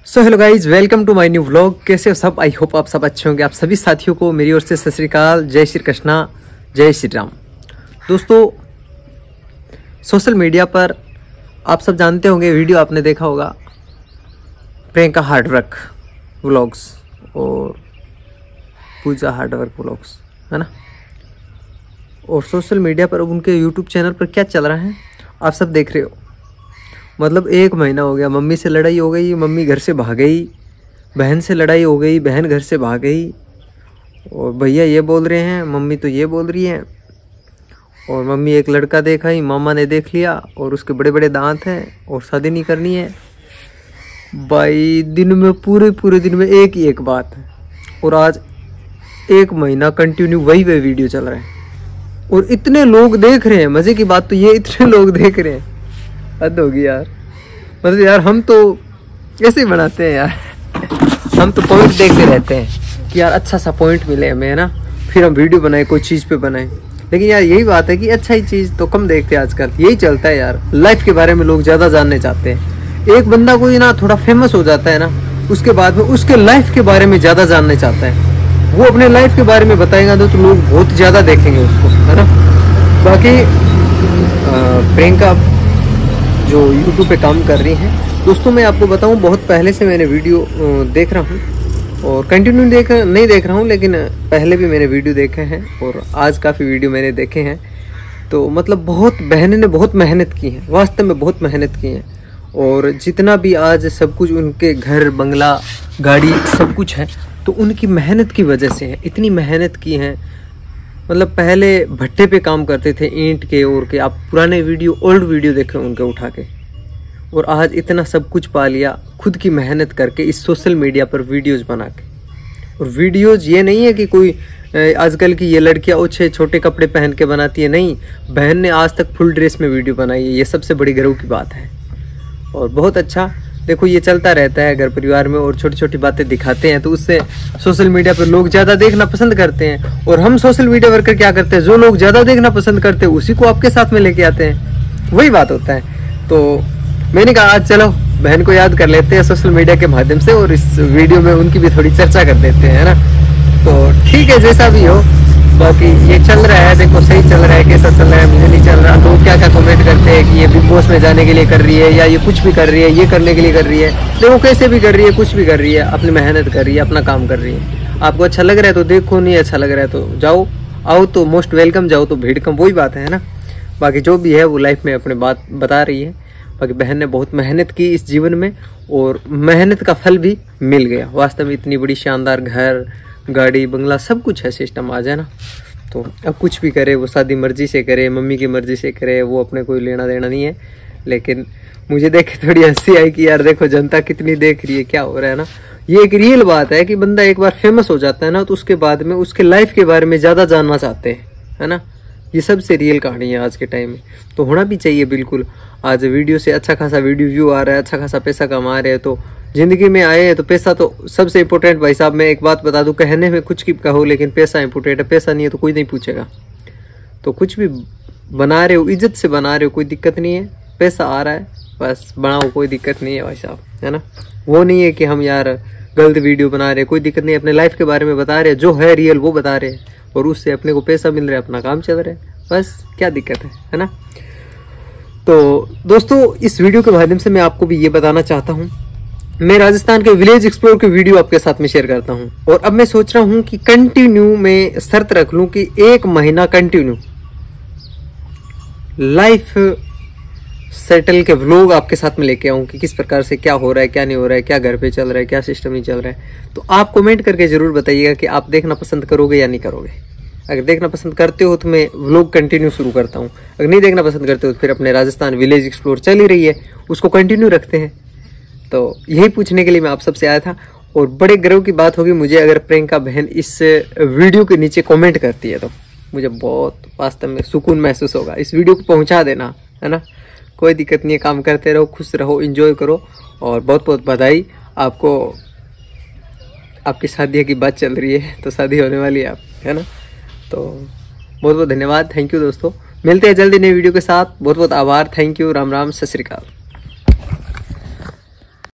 So hello guys, welcome to my new vlog. कैसे हो सब? आई होप आप सब अच्छे होंगे। आप सभी साथियों को मेरी ओर से सत श्री अकाल, जय श्री कृष्णा, जय श्री राम। दोस्तों, सोशल मीडिया पर आप सब जानते होंगे, वीडियो आपने देखा होगा, प्रियंका हार्डवर्क व्लॉग्स और पूजा हार्डवर्क व्लॉग्स, है ना। और सोशल मीडिया पर उनके यूट्यूब चैनल पर क्या चल रहा है आप सब देख रहे हो। मतलब 1 महीना हो गया, मम्मी से लड़ाई हो गई, मम्मी घर से भाग गई, बहन से लड़ाई हो गई, बहन घर से भाग गई, और भैया ये बोल रहे हैं, मम्मी तो ये बोल रही है, और मम्मी एक लड़का देखा ही, मामा ने देख लिया और उसके बड़े बड़े दांत हैं और शादी नहीं करनी है। भाई दिन में पूरे दिन में एक ही एक बात है, और आज 1 महीना कंटिन्यू वही वीडियो चल रहा है और इतने लोग देख रहे हैं। मजे की बात तो ये, इतने लोग देख रहे हैं, हद होगी यार। मतलब यार हम तो ऐसे ही बनाते हैं यार, हम तो पॉइंट देखते रहते हैं कि यार अच्छा सा पॉइंट मिले हमें, है ना, फिर हम वीडियो बनाए, कोई चीज़ पे बनाए। लेकिन यार यही बात है कि अच्छा ही चीज़ तो कम देखते हैं आजकल। यही चलता है यार, लाइफ के बारे में लोग ज़्यादा जानने चाहते हैं। एक बंदा कोई ना थोड़ा फेमस हो जाता है ना, उसके बाद में उसके लाइफ के बारे में ज़्यादा जानने चाहता है। वो अपने लाइफ के बारे में बताएगा तो लोग बहुत ज़्यादा देखेंगे उसको, है ना। बाकी प्रियंका जो यूट्यूब पे काम कर रही हैं, दोस्तों मैं आपको बताऊं, बहुत पहले से मैंने वीडियो देख रहा हूं और कंटिन्यू नहीं देख रहा हूं, लेकिन पहले भी मैंने वीडियो देखे हैं और आज काफ़ी वीडियो मैंने देखे हैं। तो मतलब बहुत बहनें ने बहुत मेहनत की है, वास्तव में बहुत मेहनत की है। और जितना भी आज सब कुछ उनके घर बंगला गाड़ी सब कुछ है, तो उनकी मेहनत की वजह से है। इतनी मेहनत की है, मतलब पहले भट्टे पे काम करते थे, ईंट के और के। आप पुराने वीडियो, ओल्ड वीडियो देख रहे हो उनके उठा के, और आज इतना सब कुछ पा लिया खुद की मेहनत करके, इस सोशल मीडिया पर वीडियोस बना के। और वीडियोस ये नहीं है कि कोई आजकल की ये लड़कियां ओछे छोटे कपड़े पहन के बनाती है, नहीं, बहन ने आज तक फुल ड्रेस में वीडियो बनाई है। ये सबसे बड़ी गर्व की बात है और बहुत अच्छा। देखो ये चलता रहता है घर परिवार में, और छोटी छोटी बातें दिखाते हैं तो उससे सोशल मीडिया पर लोग ज़्यादा देखना पसंद करते हैं। और हम सोशल मीडिया वर्कर क्या करते हैं, जो लोग ज़्यादा देखना पसंद करते हैं उसी को आपके साथ में लेके आते हैं, वही बात होता है। तो मैंने कहा आज चलो बहन को याद कर लेते हैं सोशल मीडिया के माध्यम से, और इस वीडियो में उनकी भी थोड़ी चर्चा कर देते हैं, है ना। तो ठीक है, जैसा भी हो। बाकी ये चल रहा है, देखो सही चल रहा है, कैसा चल रहा है मुझे नहीं चल रहा। लोग क्या क्या कमेंट करते हैं कि ये बिग बॉस में जाने के लिए कर रही है, या ये कुछ भी कर रही है, ये करने के लिए कर रही है। देखो कैसे भी कर रही है, कुछ भी कर रही है, अपनी मेहनत कर रही है, अपना काम कर रही है। आपको अच्छा लग रहा है तो देखो, नहीं अच्छा लग रहा है तो जाओ, आओ तो मोस्ट वेलकम, जाओ तो भीड़ कम, वही बात है ना। बाकी जो भी है वो लाइफ में अपने बात बता रही है। बाकी बहन ने बहुत मेहनत की इस जीवन में, और मेहनत का फल भी मिल गया। वास्तव में इतनी बड़ी शानदार घर गाड़ी बंगला सब कुछ है, सिस्टम आ जाए ना। तो अब कुछ भी करे, वो शादी मर्जी से करे, मम्मी की मर्जी से करे, वो अपने कोई लेना देना नहीं है। लेकिन मुझे देख के थोड़ी हंसी आई कि यार देखो जनता कितनी देख रही है, क्या हो रहा है ना। ये एक रियल बात है कि बंदा एक बार फेमस हो जाता है ना, तो उसके बाद में उसके लाइफ के बारे में ज़्यादा जानना चाहते हैं, है ना। ये सबसे रियल कहानी है आज के टाइम में, तो होना भी चाहिए बिल्कुल। आज वीडियो से अच्छा खासा वीडियो व्यू आ रहा है, अच्छा खासा पैसा कमा रहे हैं, तो जिंदगी में आए हैं तो पैसा तो सबसे इम्पोर्टेंट। भाई साहब मैं एक बात बता दूं, कहने में कुछ की कहो, लेकिन पैसा इंपॉर्टेंट है। पैसा नहीं है तो कोई नहीं पूछेगा। तो कुछ भी बना रहे हो, इज्जत से बना रहे हो, कोई दिक्कत नहीं है। पैसा आ रहा है बस बनाओ, कोई दिक्कत नहीं है भाई साहब, है ना। वो नहीं है कि हम यार गलत वीडियो बना रहे, कोई दिक्कत नहीं है। अपने लाइफ के बारे में बता रहे हैं, जो है रियल वो बता रहे हैं, और उससे अपने को पैसा मिल रहा है, अपना काम चल रहा है, बस क्या दिक्कत है ना। तो दोस्तों इस वीडियो के माध्यम से मैं आपको भी ये बताना चाहता हूँ, मैं राजस्थान के विलेज एक्सप्लोर की वीडियो आपके साथ में शेयर करता हूँ। और अब मैं सोच रहा हूँ कि कंटिन्यू में शर्त रख लूँ कि 1 महीना कंटिन्यू लाइफ सेटल के व्लॉग आपके साथ में लेके आऊँ कि किस प्रकार से क्या हो रहा है, क्या नहीं हो रहा है, क्या घर पे चल रहा है, क्या सिस्टम नहीं चल रहा है। तो आप कमेंट करके जरूर बताइएगा कि आप देखना पसंद करोगे या नहीं करोगे। अगर देखना पसंद करते हो तो मैं व्लॉग कंटिन्यू शुरू करता हूँ, अगर नहीं देखना पसंद करते हो तो फिर अपने राजस्थान विलेज एक्सप्लोर चल ही रही है, उसको कंटिन्यू रखते हैं। तो यही पूछने के लिए मैं आप सबसे आया था। और बड़े गर्व की बात होगी मुझे अगर प्रियंका बहन इस वीडियो के नीचे कमेंट करती है, तो मुझे बहुत वास्तव में सुकून महसूस होगा। इस वीडियो को पहुंचा देना, है ना। कोई दिक्कत नहीं है, काम करते रहो, खुश रहो, एंजॉय करो। और बहुत बहुत बधाई आपको, आपकी शादी की बात चल रही है तो शादी होने वाली है आप, है ना। तो बहुत बहुत धन्यवाद, थैंक यू दोस्तों। मिलते हैं जल्दी नई वीडियो के साथ। बहुत बहुत आभार, थैंक यू, राम राम, सत श्री अकाल।